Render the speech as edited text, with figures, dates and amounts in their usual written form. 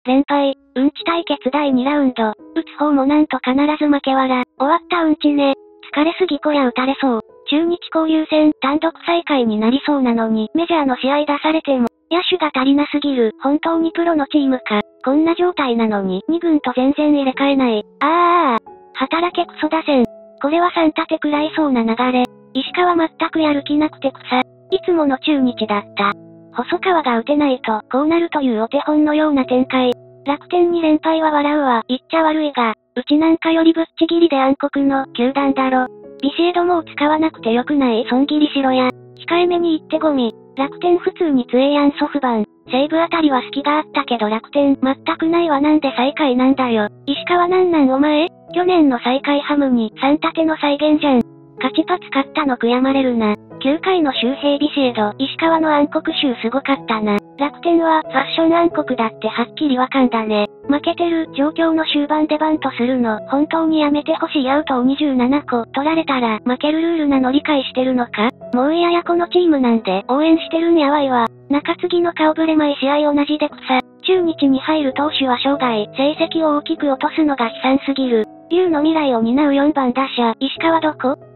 連敗。うんち対決第2ラウンド。打つ方もなんと必ず負けわら。終わったうんちね。疲れすぎこりゃ打たれそう。中日交流戦単独最下位になりそうなのに、メジャーの試合出されても、野手が足りなすぎる。本当にプロのチームか。こんな状態なのに、2軍と全然入れ替えない。働けクソ打線。これは3立て食らいそうな流れ。石川全くやる気なくて草。いつもの中日だった。細川が打てないと、こうなるというお手本のような展開。楽天に連敗は笑うわ。言っちゃ悪いが、うちなんかよりぶっちぎりで暗黒の球団だろ。ビシエドもう使わなくてよくない。損切りしろや。控えめに言ってゴミ。楽天普通に強えやんソフバン。西武あたりは隙があったけど楽天全くないわ。なんで最下位なんだよ。石川なんなんお前。去年の最下位ハムに3立ての再現じゃん。勝ちパツ勝ったの悔やまれるな。9回の周平ビシエド、石川の暗黒集すごかったな。楽天はファッション暗黒だってはっきりわかんだね。負けてる状況の終盤でバントするの本当にやめてほしい。アウトを27個取られたら負けるルールなの理解してるのか。もういややこのチームなんで応援してるんやわいわ。中継ぎの顔ぶれ毎試合同じで草。中日に入る投手は生涯成績を大きく落とすのが悲惨すぎる。竜の未来を担う4番打者石川どこ